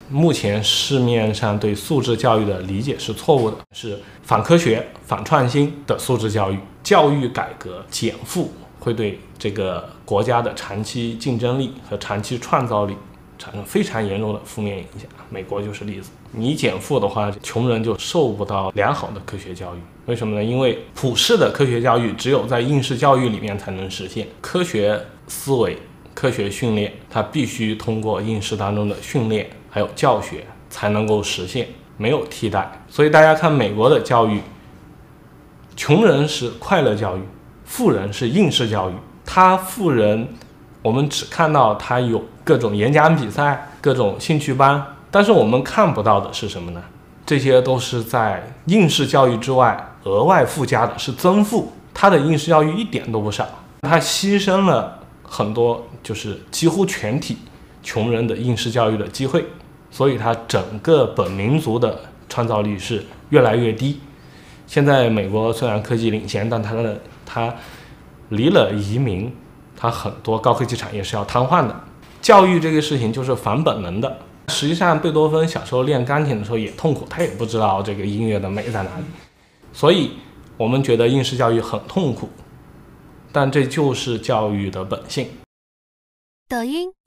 目前市面上对素质教育的理解是错误的，是反科学、反创新的素质教育。教育改革减负会对这个国家的长期竞争力和长期创造力产生非常严重的负面影响。美国就是例子。你减负的话，穷人就受不到良好的科学教育。为什么呢？因为普世的科学教育只有在应试教育里面才能实现。科学思维、科学训练，它必须通过应试当中的训练还有教学才能够实现，没有替代。所以大家看美国的教育，穷人是快乐教育，富人是应试教育。他富人我们只看到他有各种演讲比赛、各种兴趣班，但是我们看不到的是什么呢？这些都是在应试教育之外额外附加的，是增负。他的应试教育一点都不少，他牺牲了很多，就是几乎全体穷人的应试教育的机会，所以他整个本民族的创造力是越来越低。现在美国虽然科技领先，但它离了移民，它很多高科技产业是要瘫痪的。教育这个事情就是反本能的。实际上贝多芬小时候练钢琴的时候也痛苦，他也不知道这个音乐的美在哪里。所以我们觉得应试教育很痛苦，但这就是教育的本性。 抖音